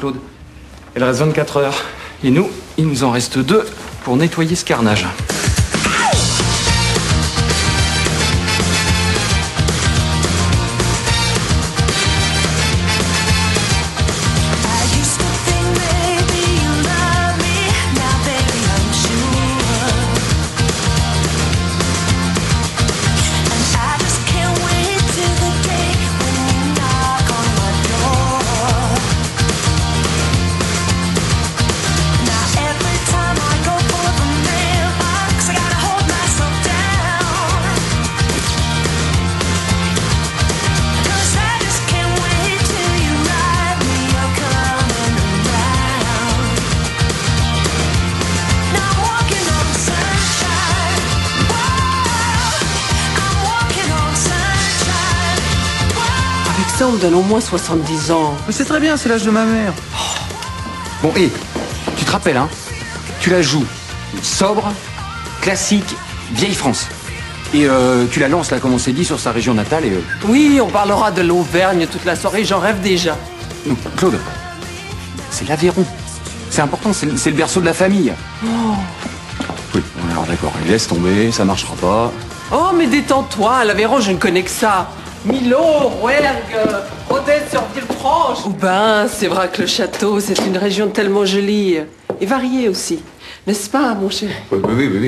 Claude. Elle reste 24 heures. Et nous, il nous en reste 2 pour nettoyer ce carnage. Ça, on me donne au moins 70 ans. Mais c'est très bien, c'est l'âge de ma mère. Bon, et tu te rappelles, hein? Tu la joues sobre, classique, vieille France. Et tu la lances, là, comme on s'est dit, sur sa région natale et... Oui, on parlera de l'Auvergne toute la soirée, j'en rêve déjà. Non, Claude, c'est l'Aveyron. C'est important, c'est le berceau de la famille. Oh. Oui, alors d'accord, laisse tomber, ça marchera pas. Oh, mais détends-toi, à l'Aveyron, je ne connais que ça. Milo, Rouergue, Rodez sur Villefranche. Oh ben, c'est vrai que le château, c'est une région tellement jolie. Et variée aussi. N'est-ce pas, mon chéri? Oui.